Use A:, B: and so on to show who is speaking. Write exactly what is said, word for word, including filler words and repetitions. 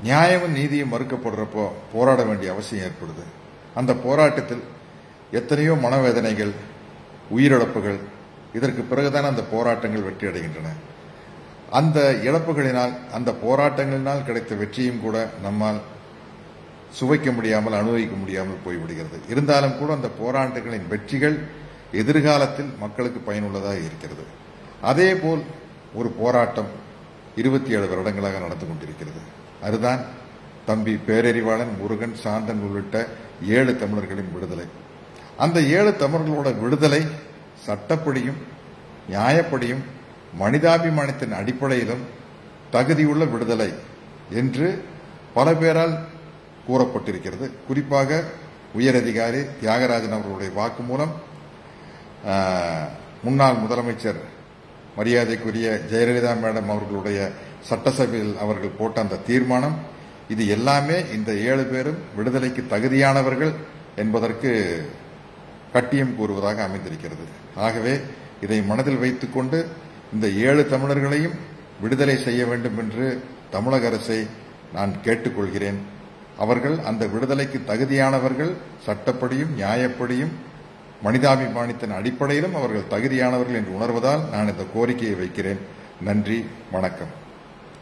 A: நியாயமும் நீதியும் மறுக்கப்படுறப்போ போராட வேண்டிய அவசியம் ஏற்படுது. அந்த போராட்டத்தில் எத்தனையோ மனவேதனைகள், உயிரிழப்புகள், இதற்கு பிறகுதான் அந்த போராட்டங்கள் வெற்றி அடைகின்றன. அந்த இழப்புகளினால், அந்த போராட்டங்களினால் கிடைத்த வெற்றியும் கூட நம்மால் சுவைக்க முடியாமல், அனுபவிக்க முடியாமல் போய்விடுகிறது. இருந்தாலும் கூட அந்த போராட்டங்களின் வெற்றிகள் எதிர்காலத்தில் மக்களுக்கு பயனுள்ளதாக இருக்கிறது. அதேபோல் ஒரு போராட்டம் இருபத்தி ஏழு வருடங்களாக நடந்து கொண்டிருக்கிறது. அதுதான் தம்பி பேரறிவாளன், முருகன், சாந்தன் உள்ளிட்ட ஏழு தமிழர்களின் விடுதலை. அந்த ஏழு தமிழர்களோட விடுதலை சட்டப்படியும் நியாயப்படியும் மனிதாபிமானத்தின் அடிப்படையிலும் தகுதியுள்ள விடுதலை என்று பல பேரால் கூறப்பட்டிருக்கிறது. குறிப்பாக உயரதிகாரி தியாகராஜன் அவர்களுடைய வாக்குமூலம், முன்னாள் முதலமைச்சர் மரியாதைக்குரிய ஜெயலலிதா மேடம் அவர்களுடைய சட்டசபையில் அவர்கள் போட்ட அந்த தீர்மானம், இது எல்லாமே இந்த ஏழு பேரும் விடுதலைக்கு தகுதியானவர்கள் என்பதற்கு கட்டியம் கூறுவதாக அமைந்திருக்கிறது. ஆகவே இதை மனதில் வைத்துக் கொண்டு இந்த ஏழு தமிழர்களையும் விடுதலை செய்ய வேண்டும் என்று தமிழக அரசை நான் கேட்டுக்கொள்கிறேன். அவர்கள் அந்த விடுதலைக்கு தகுதியானவர்கள், சட்டப்படியும் நியாயப்படியும் மனிதாபிமானத்தின் அடிப்படையிலும் அவர்கள் தகுதியானவர்கள் என்று உணர்வதால் நான் இந்த கோரிக்கையை வைக்கிறேன். நன்றி, வணக்கம்.